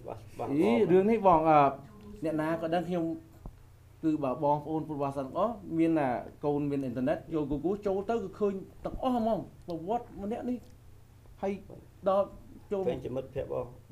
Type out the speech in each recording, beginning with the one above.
ý đường này bọn nè ná có đang khiêm cứ bảo bong ôn phụ vào sẵn ó miền là cồn miền internet rồi Google châu tới khơi tặng ó không mà what mà nè đi hay đó châu cái chỉ mất phép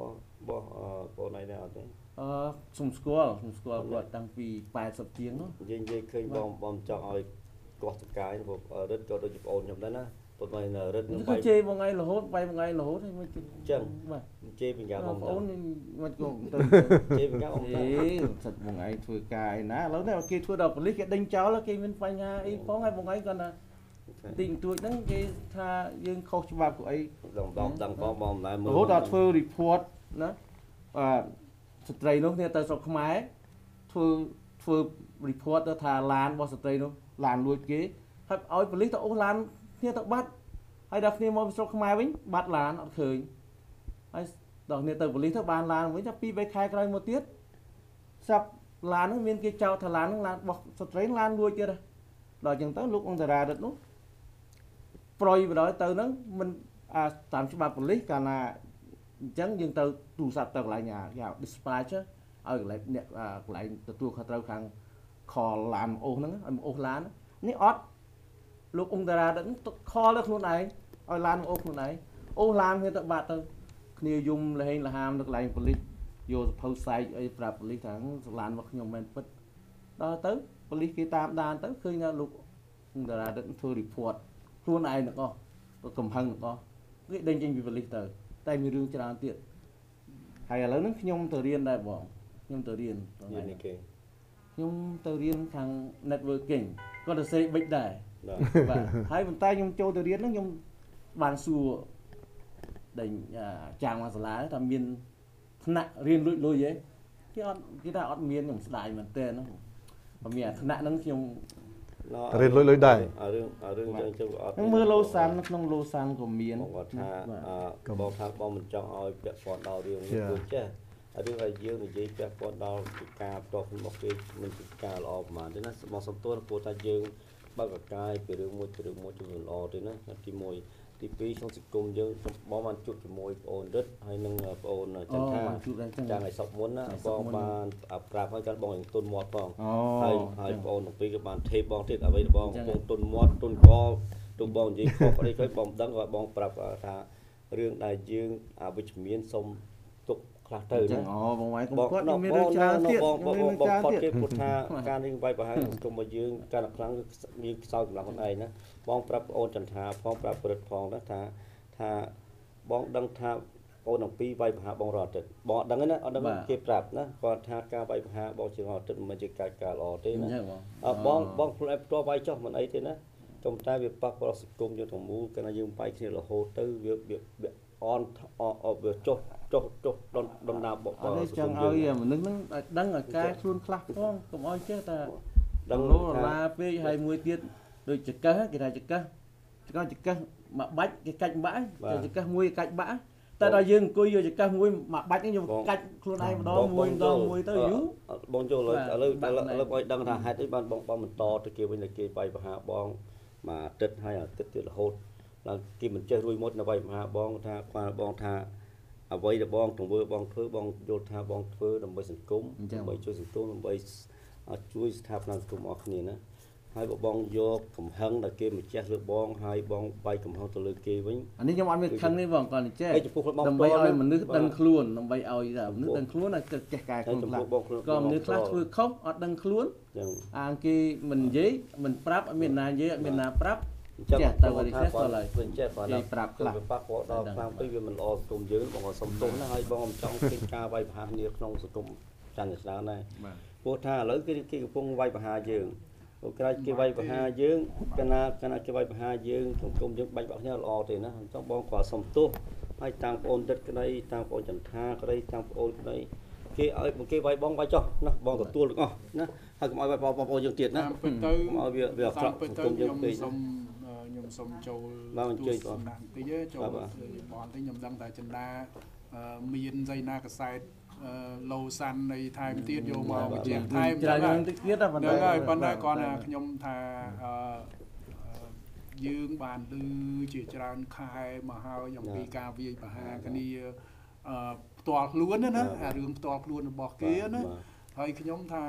bỏ này nào thế sùng squall gọi tăng vì vài sập tiếng đó dây khơi bom cho ai quạt cái rất cho tôi chụp ôn trong đó tụi mày là rất cứ chê một ngày là hốt vay một ngày là hốt hay chân chê bình gà bom ôn mà cũng chê bình gà bom thật một ngày thôi cài ná lớn này kia thua đầu clip cái đánh cháu là kia bên phai nha ý phó ngay một ngày còn là tình tuổi nắng cái tha dương khâu cho bà của ấy đồng bom lại hốt là thưa report đó straight nó theo tờ sọc máy thưa report đó thà lan bao straight nó lan lui kế hay ôi police tao lan theo tao bắt hay đặc biệt một số máy với bắt lan nó khởi hay đặc biệt tờ police tao ban lan với pi bay khai cái một tiết sắp lan nó miền kia trao thà lan nó lan bọc straight lan lui chưa đây rồi chừng tới lúc ông ra được nó proi vào đó từ nó mình tạm cho bà police cả là chẳng dừng từ tù sạp từ lại nhà vào dispatch ở lại từ tua khá trâu khăn kho làm ô nó ô lá nó ní ót lúc ông ta đến kho được luôn này ở lan ô lan thì tận bạc từ nhiều dùng là hay là ham được lại police vô post site ấy pra police thằng lan vật nhom men pít đó tới police kia tam đàn tới khi nha lúc ông ta đến thưa report luôn này nữa co cầm hăng co cái đinh trên police từ tay mi rương cho tiện hay là lớn nó nhom từ riêng đây bỏ nhom từ riêng nhom từ riêng thằng networking có được xây bích đài và hai bàn tay nhom châu từ riêng nó nhom bàn xù đỉnh chàng mà lá tham miên nặng riêng lôi vậy cái ta ọt miên nhom đại mà tên nó và mẹ nặng nó nhom riêng lôi đài nó mưa lâu san nó không lâu san của miên bom mình cho oi bẹt phòn đào riêng chứ đương là dương thì dễ bẹt phòn đào cà to một cái mình cà lọ mà thế nó màu sẫm tối của ta dương bao cái về đường môi cho người lọ thế nó thì môi thì pi trong sự cùng dương bom ăn chụp thì môi ồn rất hay nâng ồn chân tha trang này sọc muốn á bom bàn prap hay các bom tôn mọt bom hay ồn một pi các bạn thép bom thép ở đây bom tôn mọt tôn co tôn bom gì có đây cái bom đắng gọi bom prap thà riêng đại dương với miền sông tục khá từ nó bom máy cũng có nó miền nước trà tiệt bom có cái một tha can đi vay vào hàng cùng mà dương can là kháng như sau làm con này nữa bom prap ôn trần thà bom prap bật phong đó thà bom đăng thà ôn đồng pi vay vào bom rọt bom đăng ấy nó đăng kia prap đó còn thà ca vay vào bom chỉ rọt mình chỉ cà lò thế nữa bom prap cho vay cho mình ấy thế nữa trong tay việc bắt vào sự cùng cho thằng mũ cái này dương vay kia là hồ tư việc on việc chốt đòn nào bộ chẳng ơi mà nước đăng ở cái luôn clap phong cũng ơi chứ ta đăng lô là p 20 tiết rồi chực cá cái này chực cá mà bách cái cạnh bãi chực cá muối cạnh bãi ta đòi dừng coi giờ chực cá muối mà bách cái nhiều cạnh luôn này đó muối tới yếu bong cho lời đăng là hai tới ban bong mình to tới kia bên này kia bay vào hạ bong mà trật hay là trật là hốt là khi mình chơi ruồi mốt là bay vào hạ bong tha qua bong tha vậy là bong trồng vơ bong phơi bong vô tha bong phơi làm bay sừng cúng bay chui sừng cúng làm bay chui tháp làm cúng ọt này nữa hai bộ bong vô cầm hăng là kia mình che lưỡi bong hai bong bay cầm hăng từ lưỡi kia với anh ấy trong anh biết khăn đấy vòng còn che làm bay ơi mình nước đằng luôn làm bay ơi giờ nước đằng luôn là chặt cài cùng là còn nước khác thôi khóc ở đằng luôn kia mình giấy mình prap ở miền Nam giấy ở miền Nam prap chết tao rồi chết vào lại chết vào lại prap là bác có đào sang bây giờ mình lo cùng dưới bọn họ sống tốn nó hay bong trong cái ca bay hà nhiệt trong sự cùng tràn sao này vô tha lấy cái phong bay vào hà dương cái bay vào hà dương cái bay vào hà dương cùng dương bay vào nhau lo thì nó trong bong quả sống tốt hay tăng ôn đất cái đây tăng ôn trần tha cái đây tăng ôn cái đây cái ở một cái bay bong bay cho nó bong của tua được không nó hay mọi bay bong dương tiền nó mọi việc cùng dương tùy nhom sông châu chơi nặng tí châu bọn tí nhom đăng tại chân đa miền dây na cái side lâu san này thay tiết vô màu chuyện thay được rồi ban đây còn nhom thà dương bàn lư chỉ tràn khai mà hao nhom pi ca vi và hai cái đi តលខ្លួនណាអារឿងតលខ្លួនរបស់គេណាហើយខ្ញុំថា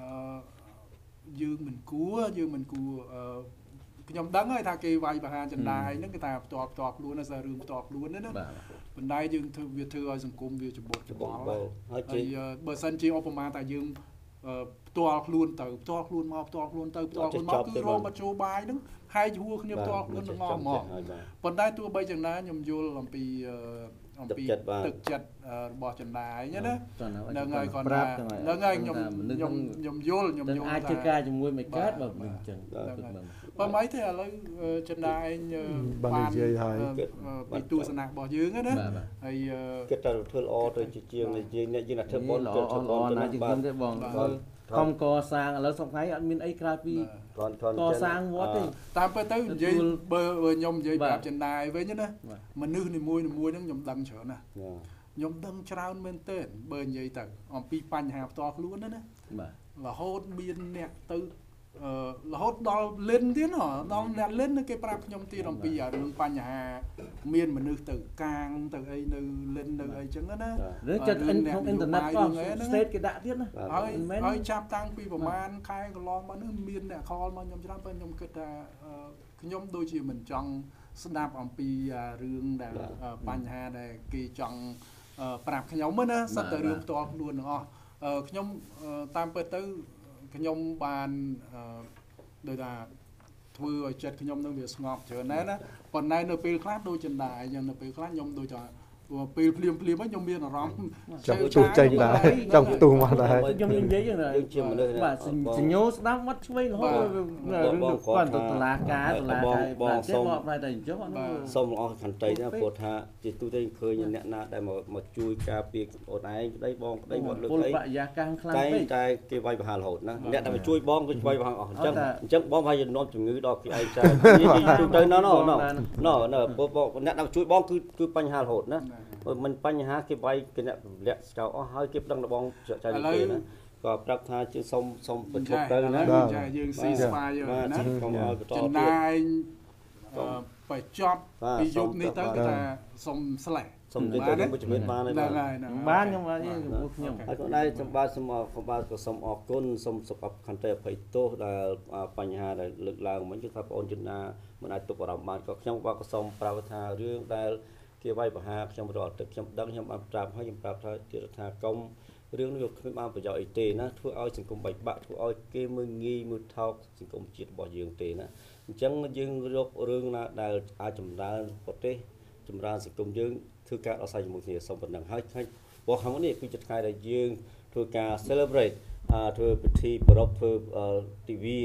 យើងមិនគួរខ្ញុំដឹងហើយថាគេវាយប្រហារចន្ទាយហ្នឹងគេថាផ្ទាល់ខ្លួនណាសាររឿងផ្ទាល់ខ្លួនណាប៉ុន្តែយើងធ្វើឲ្យសង្គមវាច្បត់ច្បល់ហើយបើសិនជាឧបមាថាយើងផ្ទាល់ខ្លួនទៅផ្ទាល់ខ្លួនមកគឺរងមធ្យោបាយហ្នឹងហើយហួរគ្នាផ្ទាល់ខ្លួនទាំងអស់មកប៉ុន្តែទោះបីយ៉ាងណាខ្ញុំយល់អំពីទឹកចិត្តរបស់ចន្ទាយណាហ្នឹងហើយគាត់ថាហ្នឹងហើយខ្ញុំយល់អាចធ្វើការជាមួយមិនកើតបើមិនអញ្ចឹងបើមិនទេឥឡូវចន្ទាយបាននិយាយហើយពីទស្សនៈរបស់យើងណាហើយគិតថាធ្វើល្អទៅជាងនិយាយអ្នកយើងថាធ្វើបនល្អណាស់ជាងខ្ញុំទេបងខំកសាងឥឡូវសប្តាហ៍អត់មានអីក្រៅពីកសាងវត្តទេតាមពិតទៅនិយាយបើខ្ញុំនិយាយប្រាប់ចន្ទាយវិញណាមនុស្សនីមួយហ្នឹងខ្ញុំដឹងច្រើនណាស់ខ្ញុំដឹងច្រើនមែនទែនបើនិយាយទៅអំពីបញ្ហាផ្ទាល់ខ្លួនណារហូតមានអ្នកទៅរហូតដល់លិនទៀតដល់អ្នកលិនគេប្រាប់ខ្ញុំទៀតអំពីរឿងបញ្ហាមានមនុស្សទៅកាងទៅអីនៅលិននៅអីចឹងណាឬចិត្តអ៊ីនធឺណិតក៏ state គេដាក់ទៀតណាហើយចាប់តាំងពីប្រហែលខែកន្លងមកនេះមានអ្នកខលមកខ្ញុំច្រើនពេលខ្ញុំគិតថាខ្ញុំដូចជាមិនចង់ស្ដាប់អំពីរឿងដែលបញ្ហាដែលគេចង់ប្រាប់ខ្ញុំណាសិតតែរឿងផ្ទាល់ខ្លួនទាំងអស់ខ្ញុំតាមពិតទៅខ្ញុំបានដូចថាធ្វើឲ្យចិត្តខ្ញុំនឹងវាស្ងប់ច្រើនណាស់ណាប៉ុន្តែនៅពេលខ្លះដូចចន្ទាយយ៉ាងនៅពេលខ្លះខ្ញុំដូចថាពេលភ្លាមខ្ញុំមានអារម្មណ៍ចង់ជួចេញដែរចង់ផ្ទុះមកដែរខ្ញុំនិយាយហ្នឹងយើងជាមនុស្សបាទសញ្ញោស្ដាប់មកឆ្វេងរហូតគាត់ទៅតុលាការបងសុំមកផ្នែកតែអញ្ចឹងសូមអរខន្តីណាព្រោះថាជាទូទៅឃើញអ្នកណាដែលមកជួយការពារអូនឯងក្តីបងក្តីមកលើកអីបរិយាកាសខ្លាំងពេកតែគេវាយប្រហាររហូតណាអ្នកដែលមកជួយបងគឺវាយប្រហារអស់អញ្ចឹងបងហើយនាំជំងឺដល់គេឯងចាទូទៅណ៎អ្នកដែលជួយបងគឺបញ្ហារហូតណាមិនបញ្ហាគេវាយគេអ្នកលាក់ចោលអស់ហើយគេដឹងរបស់ចៅនេះទេណាក៏ប្រាប់ថាជាសុំបញ្ឈប់ទៅណាយើងស៊ីស្វាយណាកុំឲ្យបន្តទៀតចំណាយបញ្ចប់ពីយុគនេះទៅគេថាសុំស្លេះសុំទៅវិជ្ជមានបានហើយបានខ្ញុំបាទខ្ញុំហើយក៏ដែរចំបាទសូមអរគុណសូមសុខខន្តីអភ័យទោសដែលបញ្ហាដែលលើកឡើងមិញគឺថាបងអូនជនណាមិនអាចទប់អារម្មណ៍បានក៏ខ្ញុំក៏សូមប្រាប់ថារឿងដែលគេវាយប្រហារខ្ញុំរត់ទៅខ្ញុំដឹងខ្ញុំបានប្រាប់ហើយខ្ញុំប្រាប់ថាទៀតថាកុំរឿងនេះគ្មានបានប្រយោជន៍អីទេណាធ្វើឲ្យសង្គមបែកបាក់ធ្វើឲ្យគេមើលងាយមើលថោកសង្គមជាតិរបស់យើងទេណាអញ្ចឹងយើងរករឿងណាដែលអាចចម្រើនប្រទេសចម្រើនសង្គមយើងធ្វើការដោះស្រាយជាមួយគ្នាសូមប៉ុណ្ណឹងហើយព្រោះខាងមុខនេះគឺជាថ្ងៃដែលយើងធ្វើការ celebrate ធ្វើពិធីប្រពធ្វើទិវា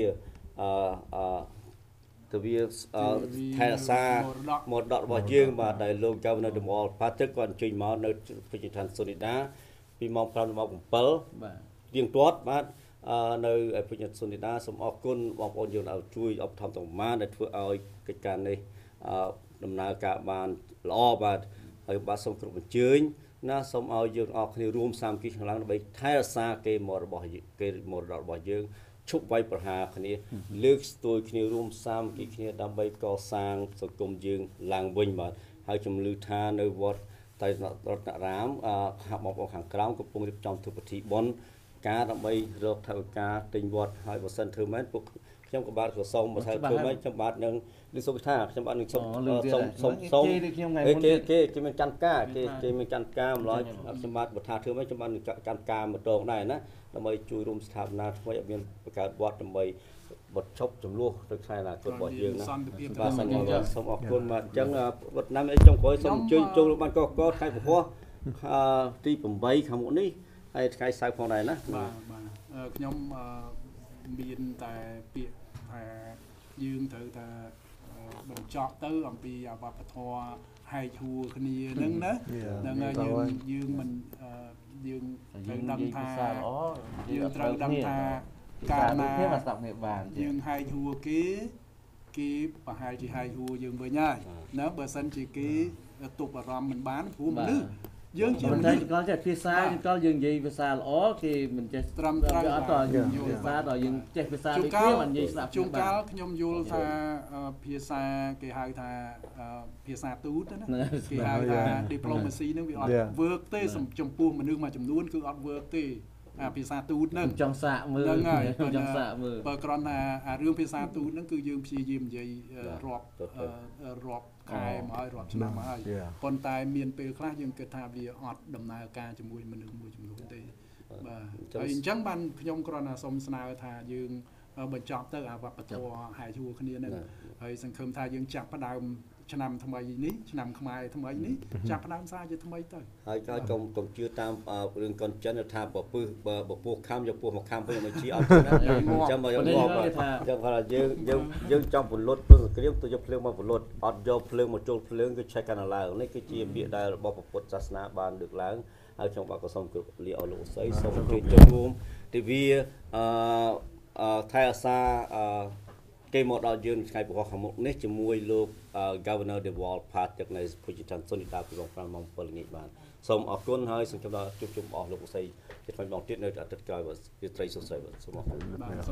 ទៅវាថែរក្សាមរតករបស់យើងបាទដែលលោកកៅនៅតំបន់ប៉ាទឹកគាត់អញ្ជើញមកនៅវិទ្យាឋានសុនីដាពីម៉ោង5ដល់ម៉ោង7បាទទៀងទាត់បាទនៅវិទ្យាសុនីដាសូមអរគុណបងប្អូនយើងដែលជួយឧបត្ថម្ភទាំងម៉ានដែលធ្វើឲ្យកិច្ចការនេះដំណើរការបានល្អបាទហើយបាទសូមគ្រប់អញ្ជើញណាសូមឲ្យយើងអរគ្នារួមសាមគ្គីខាងឡើងដើម្បីថែរក្សាគេមរតករបស់យើងឈប់វាយប្រហារគ្នាលើកស្ទួយគ្នារួមសាមគ្គីគ្នាដើម្បីកសាងសង្គមយើងឡើងវិញបាទហើយជំនឿថានៅវត្តតែរតនរាមបងប្អូនខាងក្រោមកំពុងរៀបចំធ្វើពិធីបុណ្យការដើម្បីរកថវិកាទិញវត្តហើយបើសិនធ្វើមែនពួកខ្ញុំក៏បាទក៏សូមបើថាធ្វើមែនខ្ញុំបាទនឹងសុខថាខ្ញុំបាទនឹងសូមគេមានច័ន្ទការគេមានច័ន្ទការម្ល៉េះខ្ញុំបាទបើថាធ្វើមែនខ្ញុំបាទនឹងច័ន្ទការម្ដងដែរណាដើម្បីជួយរួមស្ថាបនាថ្មីឲ្យមានបង្កើតវត្តដើម្បីបត់ឈប់ចំនួនទៅខែអនាគតរបស់យើងណាបាទសូមអរគុណបាទអញ្ចឹងវត្តណាមចុងក្រោយសូមអញ្ជើញចូលបានកកថ្ងៃពហុទី8ខាងមុខនេះហើយថ្ងៃសៅរ៍ផងដែរណាបាទខ្ញុំមានតែពាក្យថាយើងត្រូវតែបញ្ចប់ទៅអំពីវប្បធម៌ហែកហួរគ្នាហ្នឹងណាហ្នឹងហើយយើងមិនយើងត្រូវដឹងថាយើងត្រូវដឹងថាកាលណាយើងហែកហួរគេប្រហែលជាហែកហួរយើងវិញហើយណាបើសិនជាគេទប់អារម្មណ៍មិនបានព្រោះមនុស្សយើងជាមិនតែគាត់ចេះភាសាគាត់យើងនិយាយភាសាល្អគេមិនចេះត្រឹមត្រូវអត់តយើងភាសាដល់យើងចេះភាសាដូចគ្នាមិននិយាយស្ដាប់ជួនកាលខ្ញុំយល់ថាភាសាគេហៅថាភាសាទូតណាគេហៅថា diplomacy ហ្នឹងវាអត់ work ទេចំពោះមនុស្សមួយចំនួនគឺអត់ work ទេភាសាទូតហ្នឹងចង់សាកមើលហ្នឹងហើយចង់សាកមើលបើគ្រាន់តែរឿងភាសាទូតហ្នឹងគឺយើងព្យាយាមនិយាយរាប់ខែមកហើយរាប់ឆ្នាំមកហើយប៉ុន្តែមានពេលខ្លះយើងគិតថាវាអត់ដំណើរការជាមួយមនុស្សមួយចំនួនទេបាទហើយអញ្ចឹងបានខ្ញុំគ្រាន់តែសូមស្នើថាយើងបញ្ចប់ទៅអាវប្បធម៌ហែជួគ្នាហ្នឹងហើយសង្ឃឹមថាយើងចាប់ផ្ដើមឆ្នាំថ្មីនេះឆ្នាំខ្មែរថ្មីនេះចាប់ផ្ដើមសារជាថ្មីទៅហើយកុំជឿតាមរឿងកូនចិនថាបពោះខំយកពោះមកខំវិញមិនជាអត់ចឹងមកយើងថាយើងចង់ពលុតព្រឹងសង្គ្រាមទៅយកភ្លើងមកពលុតអត់យកភ្លើងមកចូលភ្លើងគឺឆេះកាន់ឡើងនេះគឺជាពាក្យដែលរបស់ពុទ្ធសាសនាបានលើកឡើងហើយខ្ញុំបាទក៏សូមគោរពលាអស់លោកអស័យសូមជួយចូលរួមទិវាថែអាសាគេមកដល់យើងថ្ងៃពហុខាងមុខនេះជាមួយលោក Governor Dewal ផាតទឹកនៅភូមិឋានសុនីតាពីរង5ម៉ោង 7 ល្ងាចបានសូមអរគុណហើយសូមជម្រាបអស់លោកអស័យជាថ្មីម្ដងទៀតនៅអាទិត្យក្រោយបាទជាត្រីសុខស្រួយបាទសូមអរគុណ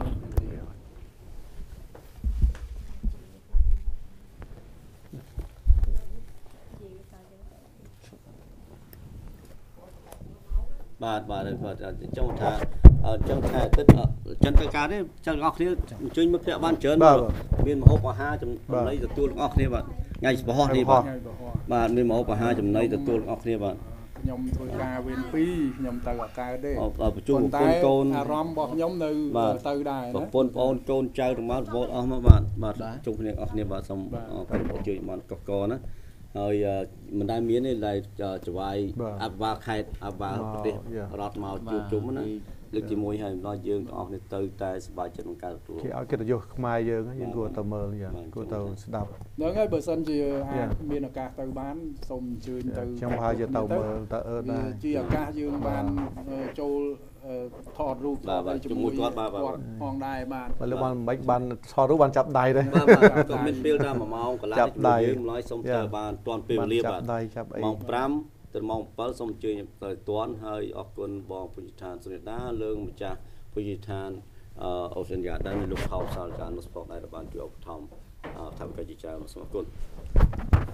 បាទចង់ថាចឹងថាទឹកចឹងទៅការនេះចឹងអ្នកគ្នាអញ្ជើញមកភ្នាក់បានច្រើនមានម្ហូបអាហារចំណីទទួលអ្នកគ្នាបាទថ្ងៃបរោះនេះបាទមានម្ហូបអាហារចំណីទទួលអ្នកគ្នាបាទខ្ញុំធ្វើការវេន2ខ្ញុំទៅអកើតទេប្រជុំកូនអារម្មណ៍របស់ខ្ញុំនៅទៅដែរណាបងប្អូនកូនចៅទាំងមកវត្តអស់មកបាទជុំគ្នាអស់គ្នាបាទសូមអរគុណជួយបានកកណាហើយមិនដែលមានទេដែលចវាយអភិបាលខេត្តអភិបាលប្រទេសរត់មកជួបជុំណាលើកទី1ហើយដល់យើងទាំងអស់គ្នាទៅតែសប្បាយចិត្តក្នុងការទទួលគេឲ្យកិត្តិយសខ្មែរយើងគួរទៅមើលគួរទៅស្ដាប់ហ្នឹងហើយបើសិនជាមានឱកាសទៅបានសូមអញ្ជើញទៅខ្ញុំហើយទៅមើលទៅដែរជាឱកាសយើងបានចូលថតរូបជាមួយគាត់ផងដែរបាទលើបានថតរូបបានចាប់ដៃដែរក៏មានពេលថា1ម៉ោងកន្លះជាមួយយើងម្ល៉េះសូមទៅបានទាន់ពេលវេលាបាទម៉ោង5ទៅម៉ោង7សូមអញ្ជើញទៅទាន់ហើយអរគុណបងពុទ្ធឋានសុនីតាលើកម្ចាស់ពុទ្ធឋានអូសៀនយ៉ាដែលមានលោកខោសាលការនោះស្ពតដែរបានជួយឧបត្ថម្ភថាវិការជាច្រើនសូមអរគុណ